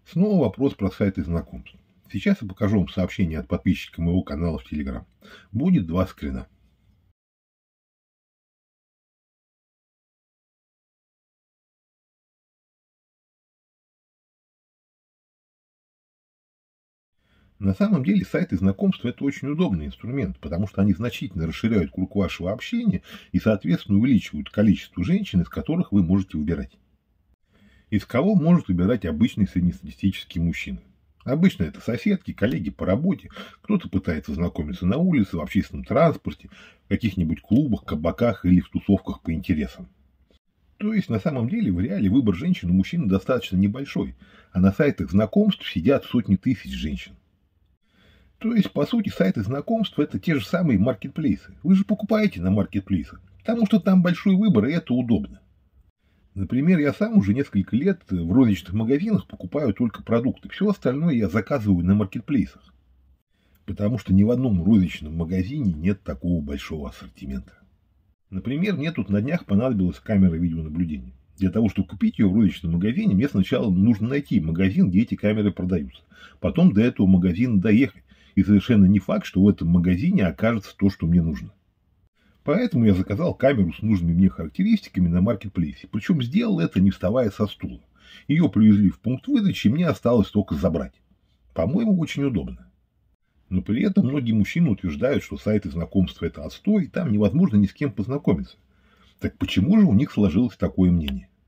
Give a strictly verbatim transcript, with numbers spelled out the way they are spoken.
Снова вопрос про сайты знакомств. Сейчас я покажу вам сообщение от подписчика моего канала в Telegram. Будет два скрина. На самом деле сайты знакомств это очень удобный инструмент, потому что они значительно расширяют круг вашего общения и, соответственно, увеличивают количество женщин, из которых вы можете выбирать. Из кого может выбирать обычный среднестатистический мужчина? Обычно это соседки, коллеги по работе, кто-то пытается знакомиться на улице, в общественном транспорте, в каких-нибудь клубах, кабаках или в тусовках по интересам. То есть, на самом деле, в реале выбор женщин у мужчин достаточно небольшой, а на сайтах знакомств сидят сотни тысяч женщин. То есть, по сути, сайты знакомств это те же самые маркетплейсы. Вы же покупаете на маркетплейсах, потому что там большой выбор, и это удобно. Например, я сам уже несколько лет в розничных магазинах покупаю только продукты. Все остальное я заказываю на маркетплейсах. Потому что ни в одном розничном магазине нет такого большого ассортимента. Например, мне тут на днях понадобилась камера видеонаблюдения. Для того, чтобы купить ее в розничном магазине, мне сначала нужно найти магазин, где эти камеры продаются. Потом до этого магазина доехать. И совершенно не факт, что в этом магазине окажется то, что мне нужно. Поэтому я заказал камеру с нужными мне характеристиками на маркетплейсе. Причем сделал это не вставая со стула. Ее привезли в пункт выдачи, и мне осталось только забрать. По-моему, очень удобно. Но при этом многие мужчины утверждают, что сайты знакомства это отстой, и там невозможно ни с кем познакомиться. Так почему же у них сложилось такое мнение?